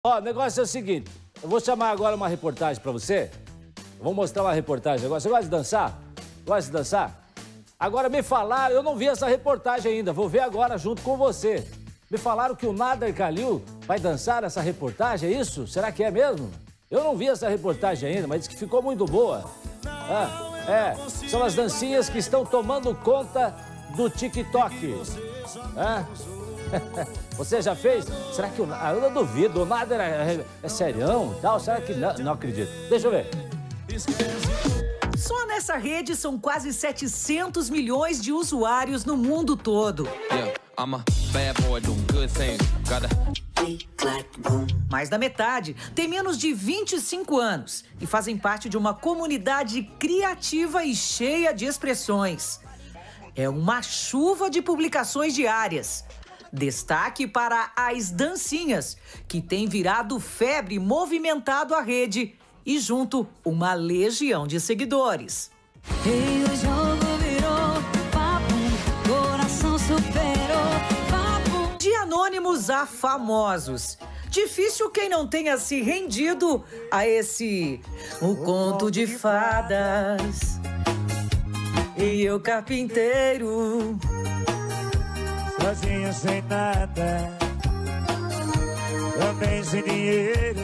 Ó, o negócio é o seguinte, eu vou chamar agora uma reportagem pra você. Eu vou mostrar uma reportagem agora. Você gosta de dançar? Gosta de dançar? Agora me falaram, eu não vi essa reportagem ainda, vou ver agora junto com você. Me falaram que o Nader Khalil vai dançar essa reportagem, é isso? Será que é mesmo? Eu não vi essa reportagem ainda, mas disse que ficou muito boa. São as dancinhas que estão tomando conta do TikTok. Você já fez? Será que eu não duvido, o Nader é serião e tal? Será que não acredito? Deixa eu ver. Só nessa rede são quase 700 milhões de usuários no mundo todo. Mais da metade tem menos de 25 anos e fazem parte de uma comunidade criativa e cheia de expressões. É uma chuva de publicações diárias. Destaque para as dancinhas, que tem virado febre, movimentado a rede e junto uma legião de seguidores. E o jogo virou papo, coração superou papo. De anônimos a famosos. Difícil quem não tenha se rendido a o conto de fadas. E eu carpinteiro, sozinho sem nada, também sem dinheiro.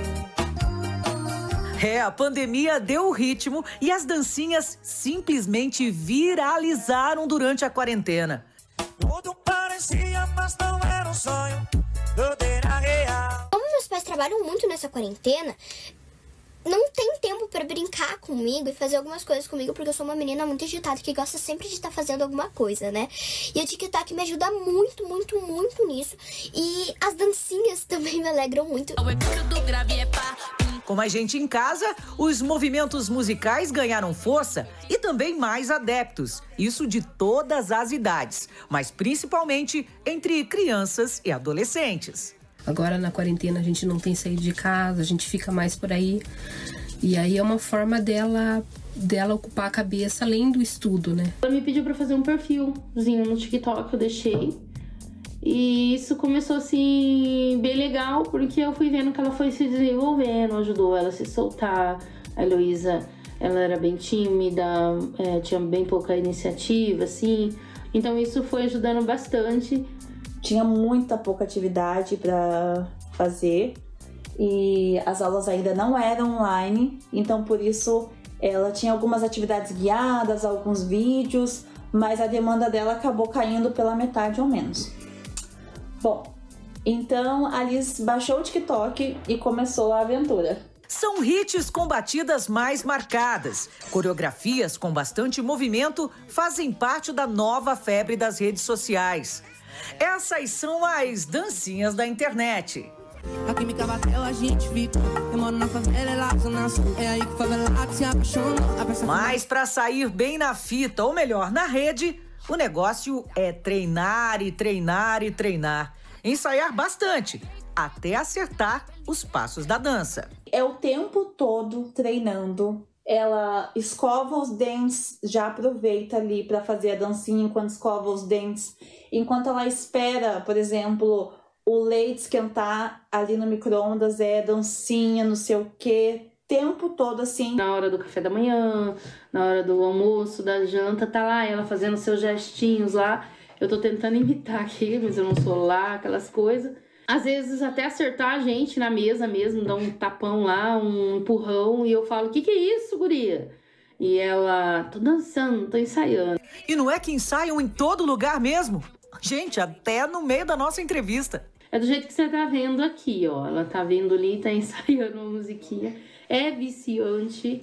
A pandemia deu o ritmo e as dancinhas simplesmente viralizaram durante a quarentena. Tudo parecia, mas não era um sonho, tudo era real. Como meus pais trabalham muito nessa quarentena, não tem tempo para brincar comigo e fazer algumas coisas comigo, porque eu sou uma menina muito agitada, que gosta sempre de estar fazendo alguma coisa, né? E o TikTok me ajuda muito, muito, muito nisso. E as dancinhas também me alegram muito. Com mais gente em casa, os movimentos musicais ganharam força e também mais adeptos. Isso de todas as idades, mas principalmente entre crianças e adolescentes. Agora na quarentena a gente não tem saído de casa, a gente fica mais por aí. E aí é uma forma dela ocupar a cabeça além do estudo, né? Ela me pediu pra fazer um perfilzinho no TikTok, eu deixei. E isso começou assim, bem legal, porque eu fui vendo que ela foi se desenvolvendo, ajudou ela a se soltar. A Heloísa, ela era bem tímida, tinha bem pouca iniciativa, assim. Então isso foi ajudando bastante. Tinha muita pouca atividade para fazer e as aulas ainda não eram online, então por isso ela tinha algumas atividades guiadas, alguns vídeos, mas a demanda dela acabou caindo pela metade ou menos. Bom, então a Liz baixou o TikTok e começou a aventura. São hits com batidas mais marcadas. Coreografias com bastante movimento fazem parte da nova febre das redes sociais. Essas são as dancinhas da internet. A química bateu, a gente fica. Eu moro na favela, lá zona sul. É aí que favelado se apaixona. Mas para sair bem na fita, ou melhor, na rede, o negócio é treinar e treinar e treinar. Ensaiar bastante, até acertar os passos da dança. É o tempo todo treinando. Ela escova os dentes, já aproveita ali para fazer a dancinha enquanto escova os dentes. Enquanto ela espera, por exemplo, o leite esquentar ali no micro-ondas, dancinha, não sei o quê. Tempo todo assim. Na hora do café da manhã, na hora do almoço, da janta, tá lá ela fazendo seus gestinhos lá. Eu tô tentando imitar aqui, mas eu não sou lá, aquelas coisas. Às vezes até acertar a gente na mesa mesmo, dar um tapão lá, um empurrão, e eu falo, o que é isso, guria? E ela, tô dançando, tô ensaiando. E não é que ensaiam em todo lugar mesmo? Gente, até no meio da nossa entrevista. É do jeito que você tá vendo aqui, ó. Ela tá vendo ali, tá ensaiando uma musiquinha. É viciante.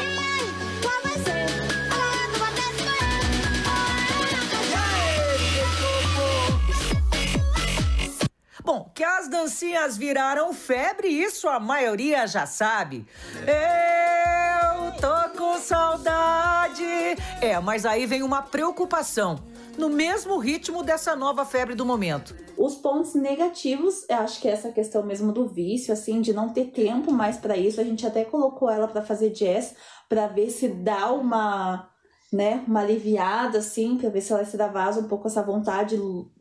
Bom, que as dancinhas viraram febre, isso a maioria já sabe. Eu tô com saudade. Mas aí vem uma preocupação. No mesmo ritmo dessa nova febre do momento. Os pontos negativos, eu acho que é essa questão mesmo do vício, assim, de não ter tempo mais para isso. A gente até colocou ela para fazer jazz, para ver se dá uma aliviada, assim, para ver se ela se extravasa um pouco essa vontade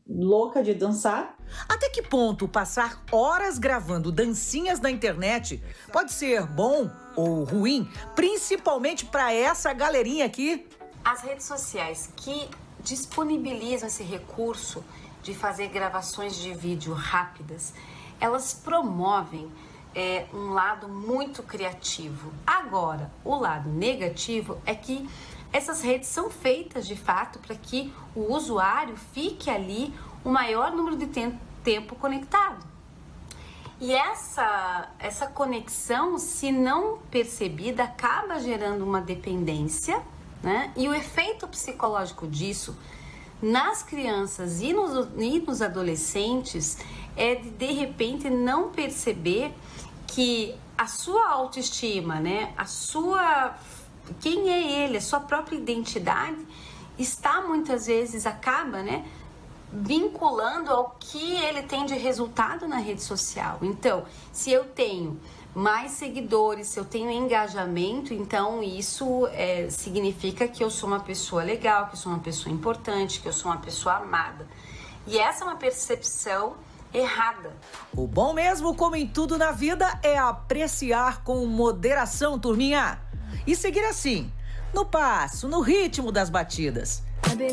louca de dançar. Até que ponto passar horas gravando dancinhas na internet pode ser bom ou ruim, principalmente para essa galerinha aqui? As redes sociais que disponibilizam esse recurso de fazer gravações de vídeo rápidas, elas promovem um lado muito criativo. Agora, o lado negativo é que essas redes são feitas de fato para que o usuário fique ali o maior número de tempo conectado. E essa conexão, se não percebida, acaba gerando uma dependência, né? E o efeito psicológico disso nas crianças e nos adolescentes é de repente não perceber que a sua autoestima, né? Quem é ele, a sua própria identidade está muitas vezes, acaba, né, vinculando ao que ele tem de resultado na rede social. Então, se eu tenho mais seguidores, se eu tenho engajamento, então isso significa que eu sou uma pessoa legal, que eu sou uma pessoa importante, que eu sou uma pessoa amada. E essa é uma percepção errada. O bom mesmo, como em tudo na vida, é apreciar com moderação, turminha. E seguir assim, no passo, no ritmo das batidas.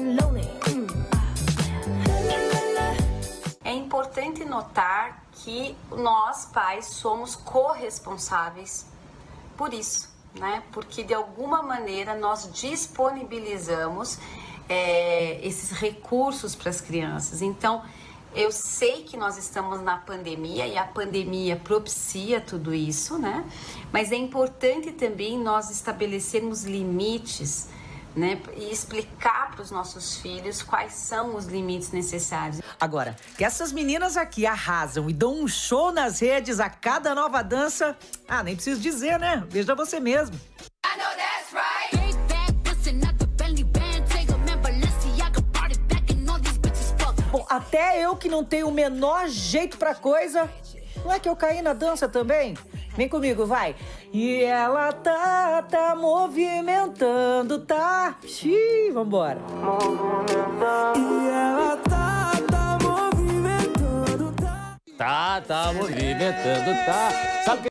É importante notar que nós, pais, somos corresponsáveis por isso, né? Porque de alguma maneira nós disponibilizamos esses recursos para as crianças. Então, eu sei que nós estamos na pandemia e a pandemia propicia tudo isso, né? Mas é importante também nós estabelecermos limites, né? E explicar para os nossos filhos quais são os limites necessários. Agora, que essas meninas aqui arrasam e dão um show nas redes a cada nova dança, nem preciso dizer, né? Veja você mesmo. Bom, até eu que não tenho o menor jeito pra coisa, não é que eu caí na dança também? Vem comigo, vai. E ela tá movimentando, tá? Xiii, vambora. E ela tá movimentando, Tá movimentando, tá. Sabe o que